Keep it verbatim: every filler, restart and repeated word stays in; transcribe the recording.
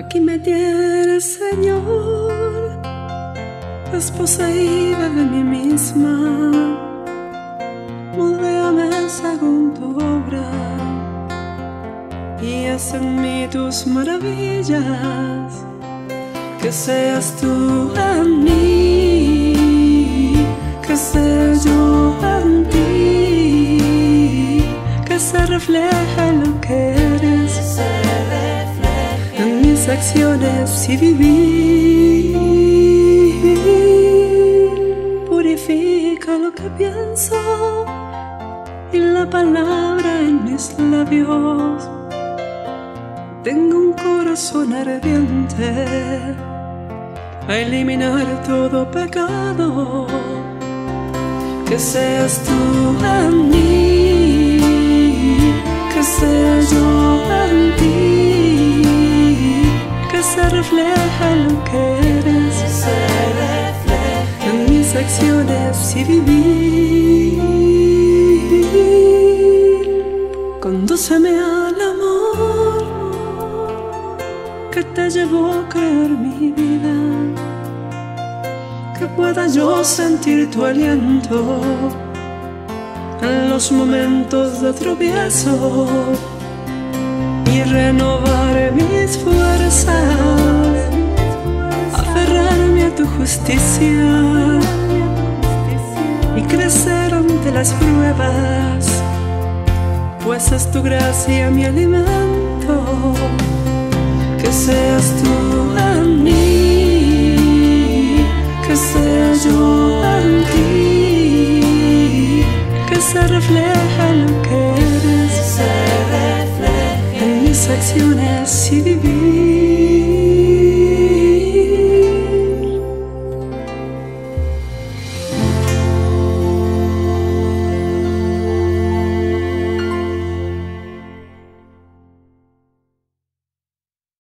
Aquí me tienes, Señor, desposeída de mí misma. Moldéame según tu obra y haz en mí tus maravillas. Que seas tú en mí, que sea yo en ti, que se refleje lo que eres en mis acciones y vivir. Purifica lo que pienso y la palabra en mis labios. Tengo un corazón ardiente a eliminar todo pecado. Que seas tú en mí, que sea yo en ti, que se refleje lo que eres en mis acciones y vivir. Condúceme al amor que te llevó a crear mi vida, que pueda yo sentir tu aliento en los momentos de tropiezo y renovar mis fuerzas, aferrarme a tu justicia y crecer ante las pruebas, pues es tu gracia mi alimento. Que seas tú en mí, que sea yo en ti, que se refleje lo que eres en mis acciones y vivir.